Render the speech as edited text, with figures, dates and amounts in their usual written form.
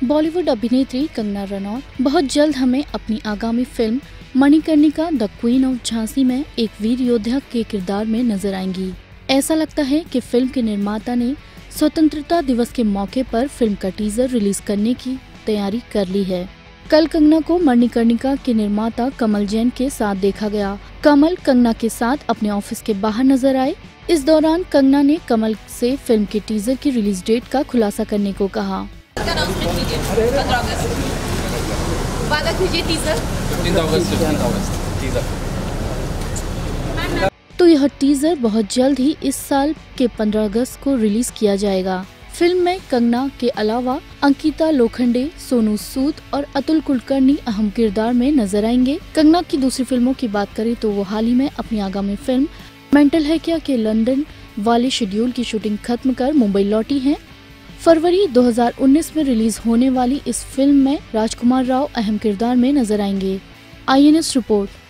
बॉलीवुड अभिनेत्री कंगना रनौत बहुत जल्द हमें अपनी आगामी film Manikarnika the queen of Jhansi में एक वीर योद्धा के किरदार में नजर आएंगी। ऐसा लगता है कि फिल्म के निर्माता ने स्वतंत्रता दिवस के मौके पर फिल्म का टीजर रिलीज करने की तैयारी कर ली है। कल कंगना को मणिकर्णिका के निर्माता कमल जैन के साथ देखा गया। कमल कंगना के साथ अपने ऑफिस के बाहर नजर आए। इस दौरान कंगना ने कमल से फिल्म के टीजर की रिलीज डेट का खुलासा करने को कहा। वादा कीजिए टीजर 15 अगस्त। तो यह टीजर बहुत जल्द ही इस साल के 15 अगस्त को रिलीज किया जाएगा। फिल्म में कंगना के अलावा अंकिता लोखंडे, सोनू सूद और अतुल कुलकर्णी अहम किरदार में नजर आएंगे। कंगना की दूसरी फिल्मों की बात करें तो वो हाल ही में अपनी आगामी फिल्म मेंटल है क्या के लंदन वाले शेड्यूल की शूटिंग खत्म कर मुंबई लौटी हैं। फरवरी 2019 में रिलीज होने वाली इस फिल्म में राजकुमार राव अहम किरदार में नजर आएंगे। INS report.